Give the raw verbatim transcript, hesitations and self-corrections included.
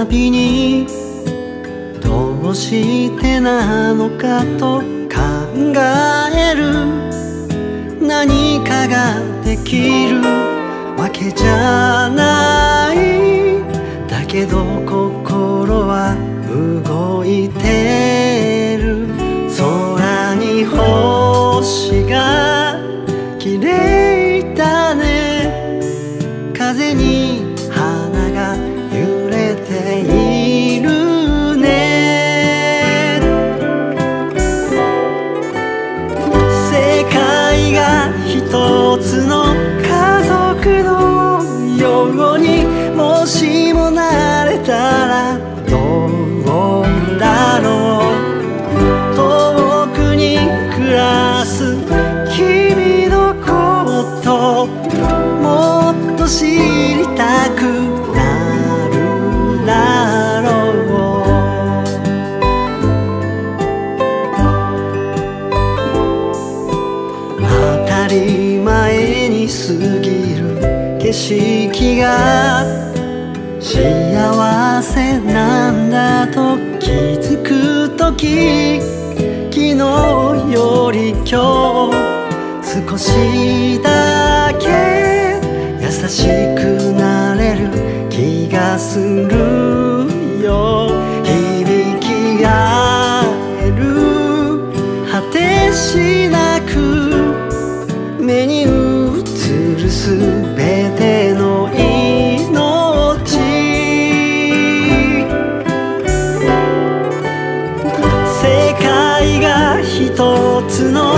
たびにどうしてなのかと考える。何かができるわけじゃない。だけど心は動いてる。空に星が綺麗だね。風に花が揺れているね。世界が一つの家族のようにもしもなれたらどうだろう。遠くに暮らす君のこともっと知りたくなるだろう。当たり前に過ぎる景色が幸せなんだと気づくとき、昨日より今日少しだけ優しくなれる気がするよ。響き合える果てしなく目に映るすべての命。世界が一つの